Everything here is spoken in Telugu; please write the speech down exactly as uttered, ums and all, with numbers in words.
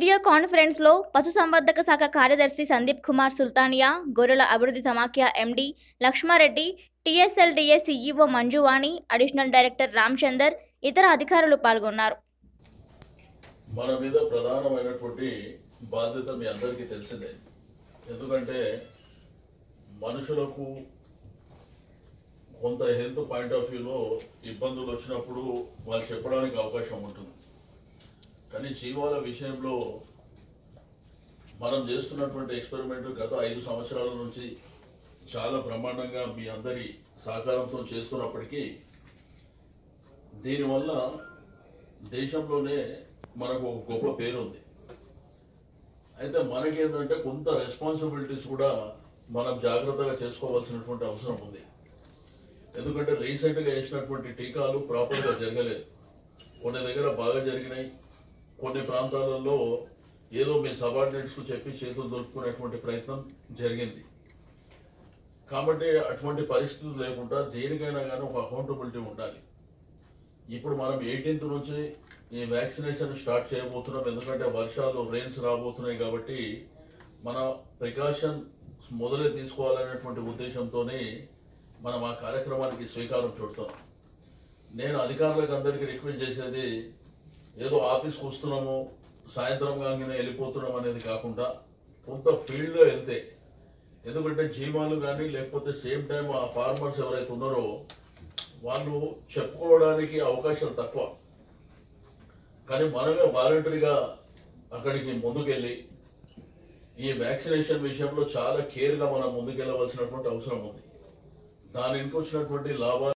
వీడియో కాన్ఫరెన్స్ లో పశుసంవర్ధక శాఖ కార్యదర్శి సందీప్ కుమార్ సుల్తానియా, గొర్రెల అభివృద్ధి సమాఖ్య MD Lakshmareddy, TSLDA CEO Manjuvani, additional director Ramachandar, ఇతర అధికారులు పాల్గొన్నారు. మన మీద ప్రధానమైనటువంటి బాధ్యత మీ అందరికీ తెలిసిందే. ఎందుకంటే మనుషులకు కొంత హెల్త్ పాయింట్ ఆఫ్ వ్యూలో ఇబ్బందులు వచ్చినప్పుడు వాళ్ళు చెప్పడానికి అవకాశం ఉంటుంది. కానీ జీవాల విషయంలో మనం చేస్తున్నటువంటి ఎక్స్పెరిమెంట్ గత ఐదు సంవత్సరాల నుంచి చాలా బ్రహ్మాండంగా మీ అందరి సహకారంతో చేస్తున్నప్పటికీ దీనివల్ల దేశంలోనే మనకు ఒక గొప్ప పేరు ఉంది. అయితే మనకేంటంటే కొంత రెస్పాన్సిబిలిటీస్ కూడా మనం జాగ్రత్తగా చేసుకోవాల్సినటువంటి అవసరం ఉంది. ఎందుకంటే రీసెంట్గా వేసినటువంటి టీకాలు ప్రాపర్గా జరగలేదు. కొన్ని దగ్గర బాగా జరిగినాయి, కొన్ని ప్రాంతాలలో ఏదో మీ సబార్డినేట్స్కు చెప్పి చేతులు దొరుకుకునేటువంటి ప్రయత్నం జరిగింది. కాబట్టి అటువంటి పరిస్థితులు లేకుండా దేనికైనా కానీ ఒక అకౌంటబిలిటీ ఉండాలి. ఇప్పుడు మనం ఎయిటీన్త్ నుంచి ఈ వ్యాక్సినేషన్ స్టార్ట్ చేయబోతున్నాం. ఎందుకంటే వర్షాలు రెయిన్స్ రాబోతున్నాయి కాబట్టి మన ప్రికాషన్ మొదలే తీసుకోవాలనేటువంటి ఉద్దేశంతోనే మనం ఆ కార్యక్రమానికి శ్రీకారం చుడతాం. నేను అధికారులకు అందరికీ రిక్వెస్ట్ చేసేది, ఏదో ఆఫీస్కి వస్తున్నాము సాయంత్రం కాగానే వెళ్ళిపోతున్నాం అనేది కాకుండా కొంత ఫీల్డ్లో వెళ్తే, ఎందుకంటే జీవాలు కానీ లేకపోతే సేమ్ టైం ఆ ఫార్మర్స్ ఎవరైతే ఉన్నారో వాళ్ళు చెప్పుకోవడానికి అవకాశాలు తక్కువ. కానీ మనమే వాలంటరీగా అక్కడికి ముందుకెళ్ళి ఈ వ్యాక్సినేషన్ విషయంలో చాలా కేర్గా మనం ముందుకెళ్ళవలసినటువంటి అవసరం ఉంది. దాని ఇంటికి వచ్చినటువంటి లాభాలు